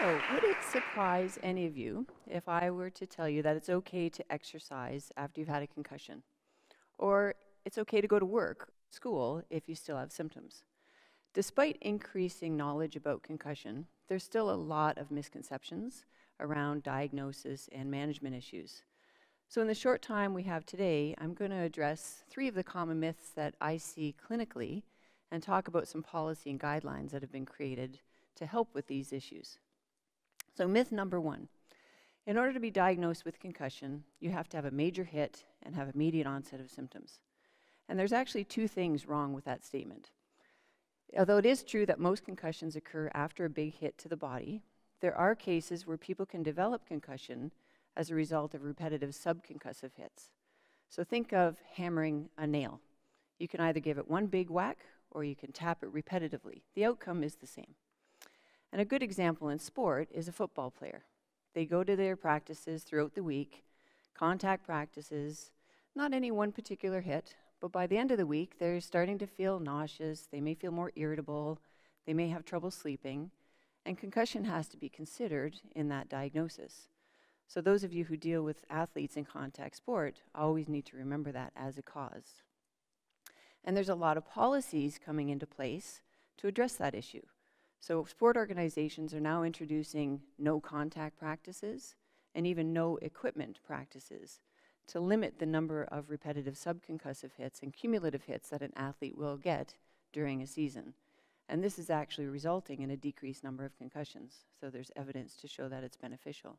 So, would it surprise any of you if I were to tell you that it's okay to exercise after you've had a concussion? Or it's okay to go to work, school, if you still have symptoms? Despite increasing knowledge about concussion, there's still a lot of misconceptions around diagnosis and management issues. So in the short time we have today, I'm going to address 3 of the common myths that I see clinically and talk about some policy and guidelines that have been created to help with these issues. So myth number 1, in order to be diagnosed with concussion, you have to have a major hit and have immediate onset of symptoms. And there's actually 2 things wrong with that statement. Although it is true that most concussions occur after a big hit to the body, there are cases where people can develop concussion as a result of repetitive subconcussive hits. So think of hammering a nail. You can either give it one big whack or you can tap it repetitively. The outcome is the same. And a good example in sport is a football player. They go to their practices throughout the week, contact practices, not any one particular hit, but by the end of the week, they're starting to feel nauseous, they may feel more irritable, they may have trouble sleeping, and concussion has to be considered in that diagnosis. So those of you who deal with athletes in contact sport always need to remember that as a cause. And there's a lot of policies coming into place to address that issue. So sport organizations are now introducing no contact practices and even no equipment practices to limit the number of repetitive subconcussive hits and cumulative hits that an athlete will get during a season. And this is actually resulting in a decreased number of concussions. So there's evidence to show that it's beneficial.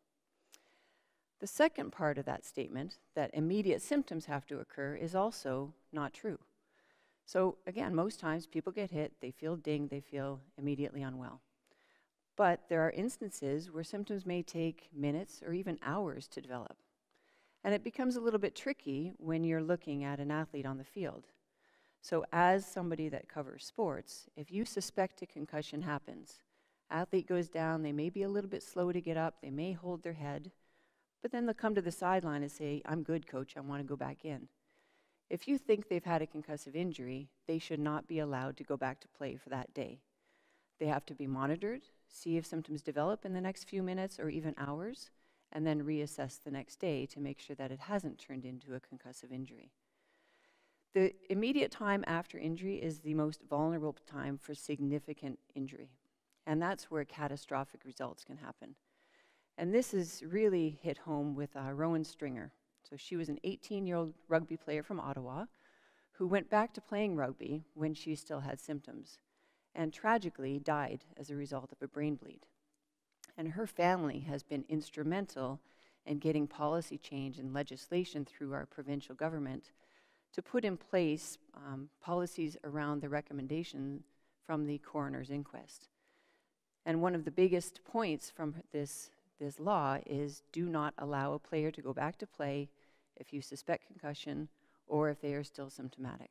The second part of that statement, that immediate symptoms have to occur, is also not true. So again, most times people get hit, they feel dinged, they feel immediately unwell. But there are instances where symptoms may take minutes or even hours to develop. And it becomes a little bit tricky when you're looking at an athlete on the field. So as somebody that covers sports, if you suspect a concussion happens, athlete goes down, they may be a little bit slow to get up, they may hold their head, but then they'll come to the sideline and say, "I'm good, coach, I want to go back in." If you think they've had a concussive injury, they should not be allowed to go back to play for that day. They have to be monitored, see if symptoms develop in the next few minutes or even hours, and then reassess the next day to make sure that it hasn't turned into a concussive injury. The immediate time after injury is the most vulnerable time for significant injury, and that's where catastrophic results can happen. And this is really hit home with Rowan Stringer. So she was an 18-year-old rugby player from Ottawa who went back to playing rugby when she still had symptoms and tragically died as a result of a brain bleed. And her family has been instrumental in getting policy change and legislation through our provincial government to put in place policies around the recommendation from the coroner's inquest. And one of the biggest points from this law is do not allow a player to go back to play if you suspect concussion or if they are still symptomatic.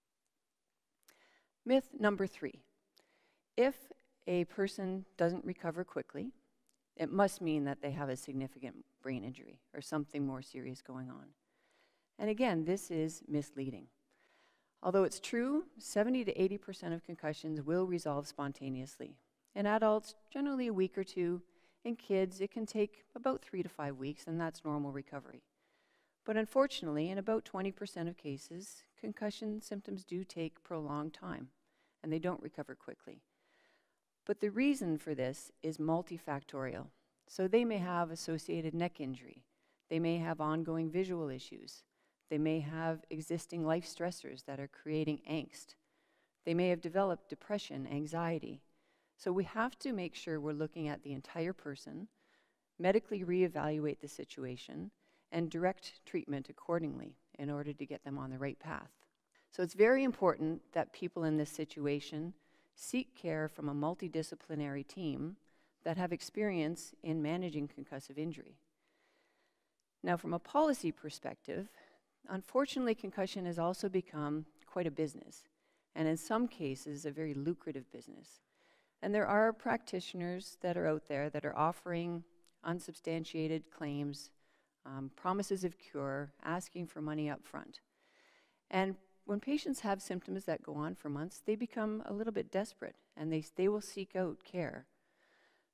Myth number 3, if a person doesn't recover quickly, it must mean that they have a significant brain injury or something more serious going on. And again, this is misleading. Although it's true, 70 to 80% of concussions will resolve spontaneously. In adults, generally a week or 2. In kids, it can take about 3 to 5 weeks, and that's normal recovery. But unfortunately, in about 20% of cases, concussion symptoms do take prolonged time, and they don't recover quickly. But the reason for this is multifactorial. So they may have associated neck injury. They may have ongoing visual issues. They may have existing life stressors that are creating angst. They may have developed depression, anxiety. So we have to make sure we're looking at the entire person, medically reevaluate the situation, and direct treatment accordingly in order to get them on the right path. So it's very important that people in this situation seek care from a multidisciplinary team that have experience in managing concussive injury. Now, from a policy perspective, unfortunately, concussion has also become quite a business, and in some cases, a very lucrative business. And there are practitioners that are out there that are offering unsubstantiated claims, promises of cure, asking for money up front. And when patients have symptoms that go on for months, they become a little bit desperate and they will seek out care.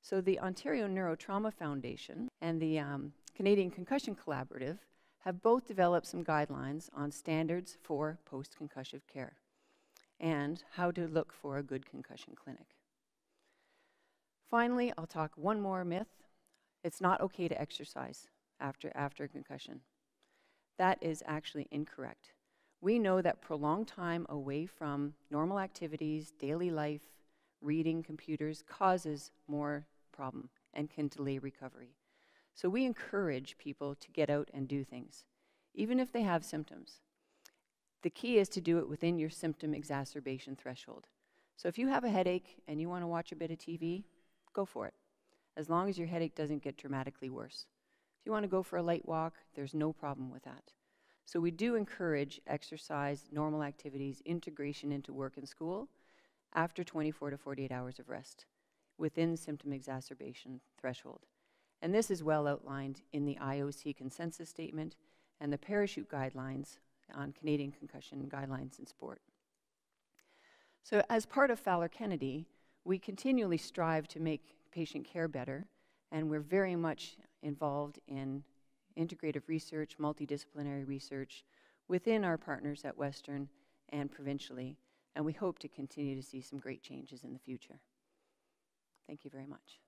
So the Ontario Neurotrauma Foundation and the Canadian Concussion Collaborative have both developed some guidelines on standards for post-concussive care and how to look for a good concussion clinic. Finally, I'll talk one more myth. It's not okay to exercise after a concussion. That is actually incorrect. We know that prolonged time away from normal activities, daily life, reading, computers, causes more problem and can delay recovery. So we encourage people to get out and do things, even if they have symptoms. The key is to do it within your symptom exacerbation threshold. So if you have a headache and you want to watch a bit of TV, go for it, as long as your headache doesn't get dramatically worse. If you want to go for a light walk, there's no problem with that. So we do encourage exercise, normal activities, integration into work and school after 24 to 48 hours of rest within symptom exacerbation threshold. And this is well outlined in the IOC consensus statement and the parachute guidelines on Canadian concussion guidelines in sport. So as part of Fowler Kennedy, we continually strive to make patient care better, and we're very much involved in integrative research, multidisciplinary research within our partners at Western and provincially, and we hope to continue to see some great changes in the future. Thank you very much.